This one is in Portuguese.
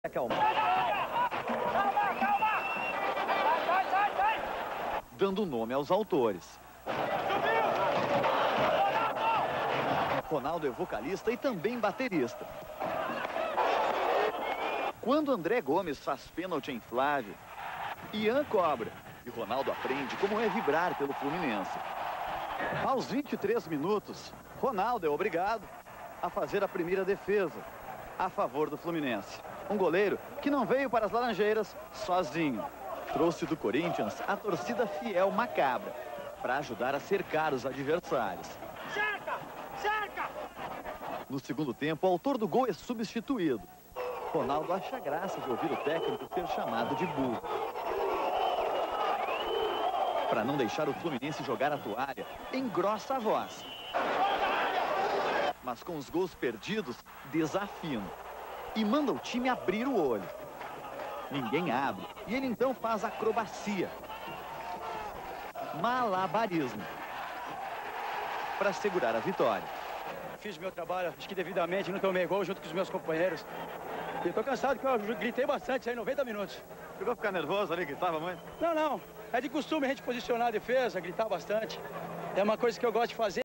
Calma. Dando nome aos autores. Ronaldo é vocalista e também baterista. Quando André Gomes faz pênalti em Flávio, Ian cobra e Ronaldo aprende como é vibrar pelo Fluminense. Aos 23 minutos, Ronaldo é obrigado a fazer a primeira defesa a favor do Fluminense. Um goleiro que não veio para as Laranjeiras sozinho. Trouxe do Corinthians a torcida fiel macabra para ajudar a cercar os adversários. Cerca! Cerca! No segundo tempo, o autor do gol é substituído. Ronaldo acha graça de ouvir o técnico ser chamado de burro. Para não deixar o Fluminense jogar a toalha, engrossa a voz. Mas com os gols perdidos, desafina. E manda o time abrir o olho. Ninguém abre. E ele então faz acrobacia. Malabarismo. Para segurar a vitória. Fiz o meu trabalho, acho que devidamente, não tomei gol junto com os meus companheiros. E eu tô cansado, que eu gritei bastante aí, 90 minutos. Chegou a ficar nervoso ali, gritava muito? Não. É de costume a gente posicionar a defesa, gritar bastante. É uma coisa que eu gosto de fazer.